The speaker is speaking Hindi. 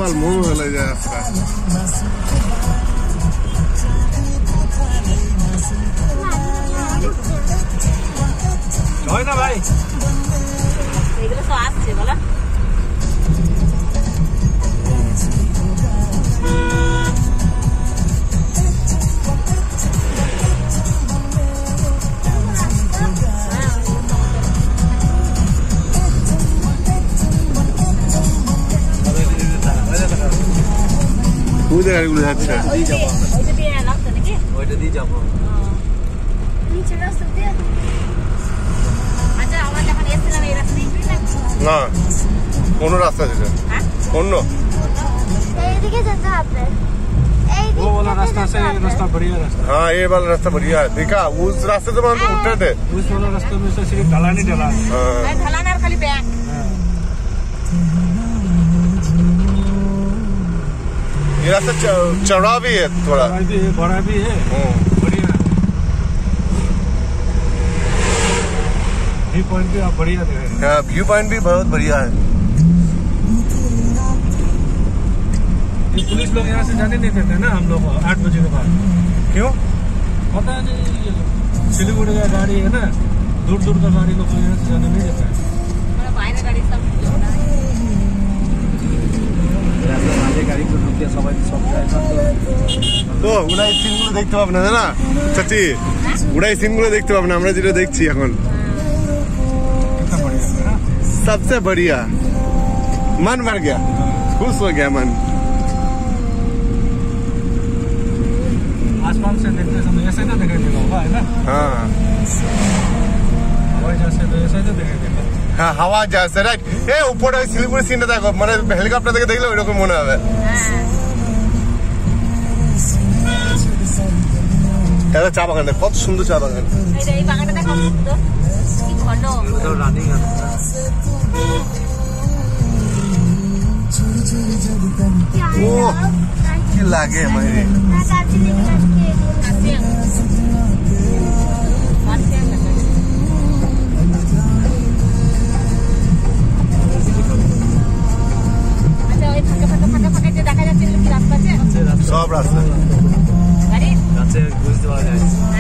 কপাল মোড় হয়ে যায় রাস্তা। হয় না ভাই, এগুলো তো আসছে বলো। কোন গাড়িগুলো যাচ্ছে? ওইটা দিয়ে যাবো। না, কোন রাস্তা যেটা? অন্য এইদিকে যেতে হবে। वो वाला रास्ता से रास्ता बढ़िया रास्ता। हाँ, ये वाला रास्ता बढ़िया है। देखा उस रास्ते से हम उठ रहे थे। उस वाला रास्ते में से सिर्फ ढलान ही ढलान। ढलान और खाली बैक। ये रास्ता चौड़ा भी है थोड़ा, बड़ा भी है, बढ़िया। व्यू पॉइंट भी आप बढ़िया दे रहे हैं। हाँ, व्यू पॉइंट भी बहुत बढ़िया है। ये पुलिस लोग यहाँ से जाने नहीं देते ना हम लोग 8 बजे के बाद। क्यों? पता नहीं, सिलीगुड़ी का गाड़ी है ना, दूर दूर का गाड़ी लोग यहाँ से जाने नहीं देता है। তো উড়াই সিনগুলো দেখতে পাবো না না চাচি, উড়াই সিনগুলো দেখতে পাবো না, আমরা যেটা দেখছি এখন सबसे बढ़िया। मन भर गया, खुश हो गया मन। आसमान से देखते समय ऐसे तो दिखाई देगा होगा, है ना? हाँ हवाई जहाज से तो ऐसे तो दिखाई देगा। हाँ, हवा जहाज राइट। ए ऊपर सिलीगुड़ी सीनটা দেখো, মানে হেলিকপ্টার থেকে দেখলে ওইরকম মনে হবে। এটা চা বাগান, কত সুন্দর চা বাগান। এই বাগানটা দেখো তো কি ঘন। তো রানিং আছে। ओ কি লাগে আমারে। सब रास्ता গাড়ি রাতে বুঝতে পারা যায়।